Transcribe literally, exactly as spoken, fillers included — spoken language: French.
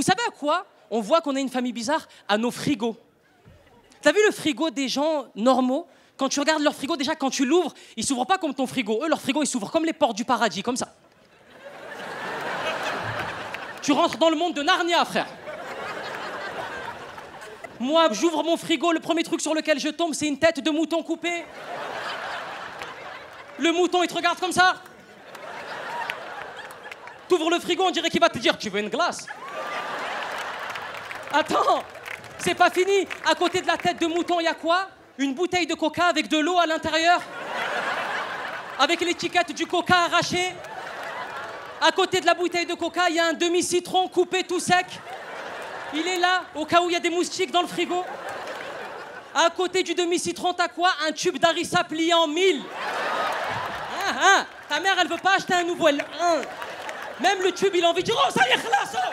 Vous savez à quoi on voit qu'on a une famille bizarre? À nos frigos. T'as vu le frigo des gens normaux? Quand tu regardes leur frigo, déjà, quand tu l'ouvres, il s'ouvre pas comme ton frigo. Eux, leur frigo, il s'ouvre comme les portes du paradis, comme ça. Tu rentres dans le monde de Narnia, frère. Moi, j'ouvre mon frigo, le premier truc sur lequel je tombe, c'est une tête de mouton coupée. Le mouton, il te regarde comme ça. T'ouvres le frigo, on dirait qu'il va te dire « Tu veux une glace ?» Attends, c'est pas fini. À côté de la tête de mouton, il y a quoi? Une bouteille de coca avec de l'eau à l'intérieur. Avec l'étiquette du coca arrachée. À côté de la bouteille de coca, il y a un demi-citron coupé tout sec. Il est là, au cas où il y a des moustiques dans le frigo. À côté du demi-citron, t'as quoi? Un tube d'harissa plié en mille. Hein, hein, ta mère, elle veut pas acheter un nouveau. Elle... Hein. Même le tube, il a envie de dire « Oh, ça y est, khlas, oh !»